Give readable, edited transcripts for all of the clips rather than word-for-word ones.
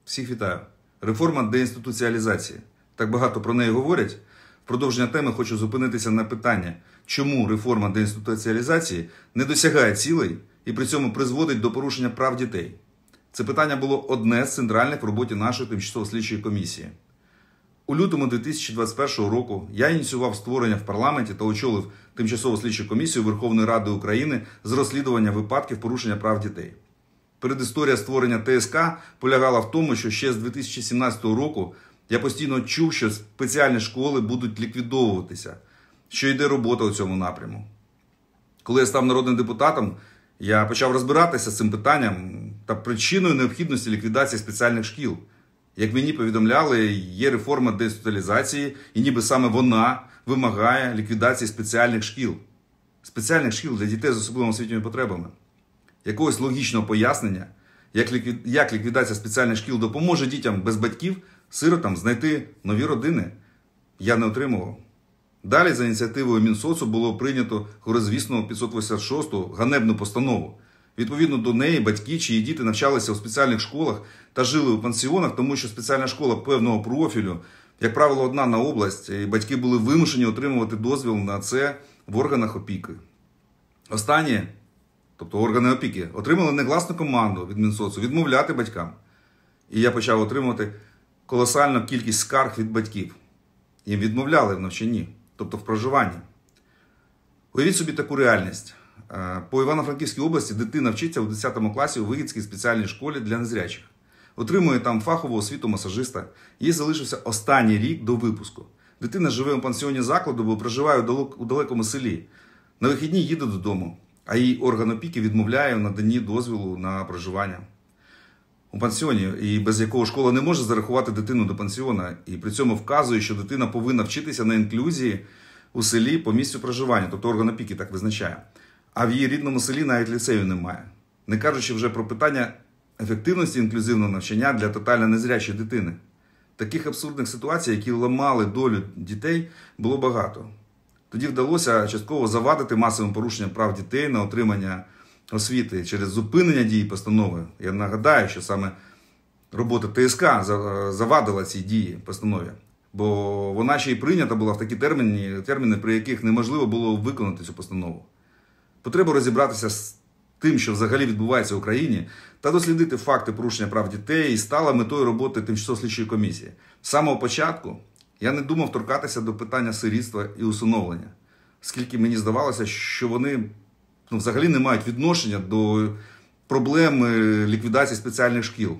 Всіх вітаю. Реформа деінституціалізації. Так багато про неї говорять. В продовження теми хочу зупинитися на питання, чому реформа деінституціалізації не досягає цілей і при цьому призводить до порушення прав дітей. Це питання було одне з центральних в роботі нашої тимчасово-слідчої комісії. У лютому 2021 року я ініціював створення в парламенті та очолив Тимчасову слідчу комісію Верховної Ради України з розслідування випадків порушення прав дітей. Передісторія створення ТСК полягала в тому, що ще з 2017 року я постійно чув, що спеціальні школи будуть ліквідовуватися, що йде робота у цьому напряму. Коли я став народним депутатом, я почав розбиратися з цим питанням та причиною необхідності ліквідації спеціальних шкіл. Як мені повідомляли, є реформа деінституціалізації, і ніби саме вона вимагає ліквідації спеціальних шкіл. Спеціальних шкіл для дітей з особливими освітніми потребами. Якогось логічного пояснення, як ліквідація спеціальних шкіл допоможе дітям без батьків, сиротам знайти нові родини, я не отримував. Далі за ініціативою Мінсоцу було прийнято горизвісну 586-ту ганебну постанову. Відповідно до неї батьки, чиї діти навчалися у спеціальних школах та жили у пансіонах, тому що спеціальна школа певного профілю, як правило, одна на область, і батьки були вимушені отримувати дозвіл на це в органах опіки. Останні, тобто органи опіки, отримали негласну команду від Мінсоцу відмовляти батькам. І я почав отримувати колосальну кількість скарг від батьків. Їм відмовляли в навчанні, тобто в проживанні. Уявіть собі таку реальність. По Івано-Франківській області дитина вчиться у 10 класі у Вигідській спеціальній школі для незрячих. Отримує там фахову освіту масажиста. Їй залишився останній рік до випуску. Дитина живе у пансіоні закладу, бо проживає у далекому селі. На вихідні їде додому, а їй орган опіки відмовляє в наданні дозволу на проживання у пансіоні, і без якого школа не може зарахувати дитину до пансіона, і при цьому вказує, що дитина повинна вчитися на інклюзії у селі по місцю проживання, тобто орган опіки так визначає. А в її рідному селі навіть ліцею немає. Не кажучи вже про питання ефективності інклюзивного навчання для тотально незрячої дитини. Таких абсурдних ситуацій, які ламали долю дітей, було багато. Тоді вдалося частково завадити масовим порушенням прав дітей на отримання освіти через зупинення дії постанови. Я нагадаю, що саме робота ТСК завадила цій дії постанові. Бо вона ще й прийнята була в такі терміни, при яких неможливо було виконати цю постанову. Потрібно розібратися з тим, що взагалі відбувається в Україні, та дослідити факти порушення прав дітей, і стала метою роботи Тимчасової слідчої комісії. З самого початку я не думав торкатися до питання сирітства і усиновлення, оскільки мені здавалося, що вони взагалі не мають відношення до проблем ліквідації спеціальних шкіл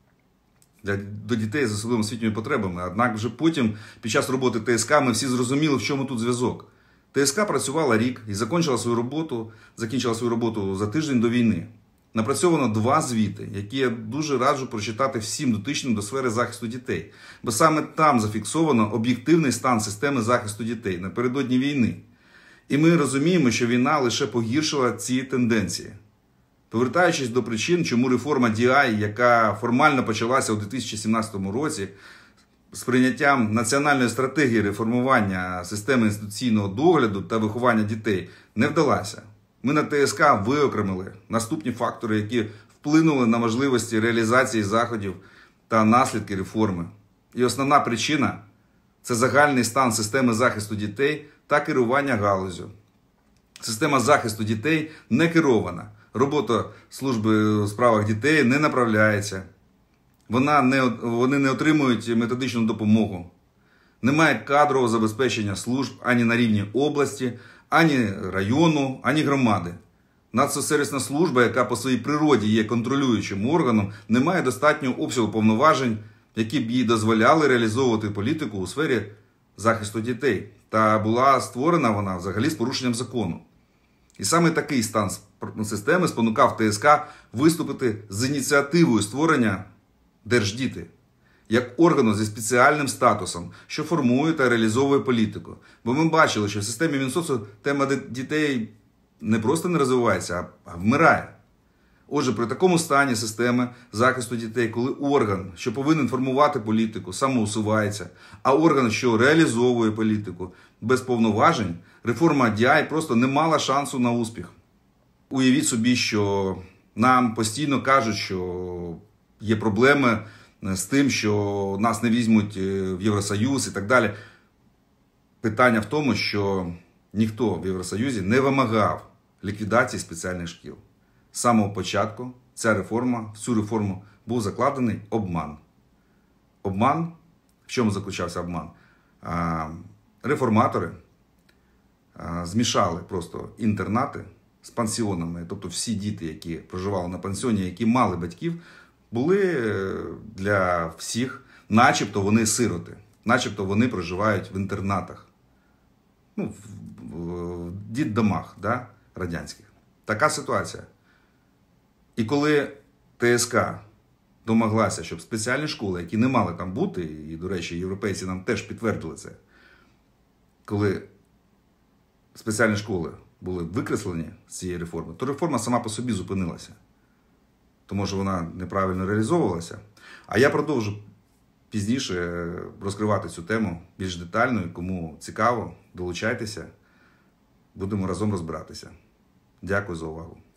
до дітей з особливими освітніми потребами. Однак вже потім, під час роботи ТСК, ми всі зрозуміли, в чому тут зв'язок. ТСК працювала рік і закінчила свою роботу за тиждень до війни. Напрацьовано 2 звіти, які я дуже раджу прочитати всім дотичним до сфери захисту дітей. Бо саме там зафіксовано об'єктивний стан системи захисту дітей напередодні війни. І ми розуміємо, що війна лише погіршила ці тенденції. Повертаючись до причин, чому реформа ДІАЙ, яка формально почалася у 2017 році, з прийняттям національної стратегії реформування системи інституційного догляду та виховання дітей не вдалася. Ми на ТСК виокремили наступні фактори, які вплинули на можливості реалізації заходів та наслідки реформи. І основна причина – це загальний стан системи захисту дітей та керування галуззю. Система захисту дітей не керована. Робота служби у справах дітей не направляється. Вони не отримують методичну допомогу. Немає кадрового забезпечення служб ані на рівні області, ані району, ані громади. Нацсоцсервісна служба, яка по своїй природі є контролюючим органом, не має достатнього обсягу повноважень, які б їй дозволяли реалізовувати політику у сфері захисту дітей. Та була створена вона взагалі з порушенням закону. І саме такий стан системи спонукав ТСК виступити з ініціативою створення Держдіти, як органу зі спеціальним статусом, що формує та реалізовує політику. Бо ми бачили, що в системі Мінсоцу тема дітей не просто не розвивається, а вмирає. Отже, при такому стані системи захисту дітей, коли орган, що повинен формувати політику, самоусувається, а орган, що реалізовує політику, без повноважень, реформа ДІАЙ просто не мала шансу на успіх. Уявіть собі, що нам постійно кажуть, що є проблеми з тим, що нас не візьмуть в Євросоюз і так далі. Питання в тому, що ніхто в Євросоюзі не вимагав ліквідації спеціальних шкіл. З самого початку в цю реформу був закладений обман. Обман, в чому заключався обман? Реформатори змішали просто інтернати з пансіонами. Тобто всі діти, які проживали на пансіоні, які мали батьків, були для всіх, начебто вони сироти, начебто вони проживають в інтернатах. Ну, в дитдомах, да, радянських. Така ситуація. І коли ТСК домоглася, щоб спеціальні школи, які не мали там бути, і, до речі, європейці нам теж підтвердили це, коли спеціальні школи були викреслені з цієї реформи, то реформа сама по собі зупинилася. Тому що вона неправильно реалізовувалася. А я продовжу пізніше розкривати цю тему більш детально. Кому цікаво, долучайтеся. Будемо разом розбиратися. Дякую за увагу.